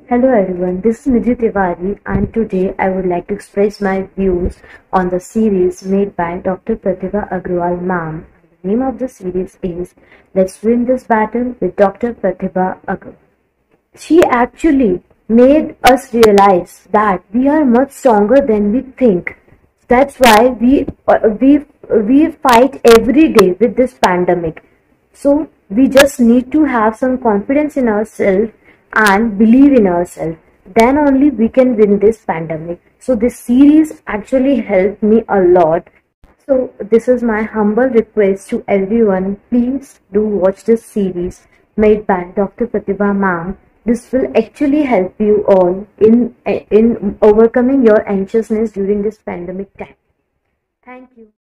Hello everyone, this is Nidhi Tiwari and today I would like to express my views on the series made by Dr. Pratibha Agrawal ma'am. The name of the series is Let's Win This Battle with Dr. Pratibha Agrawal. She actually made us realize that we are much stronger than we think. That's why we fight every day with this pandemic. So we just need to have some confidence in ourselves and believe in ourselves. Then only we can win this pandemic. So this series actually helped me a lot. So this is my humble request to everyone. Please do watch this series made by Dr. Pratibha ma'am. This will actually help you all in overcoming your anxiousness during this pandemic time. Thank you.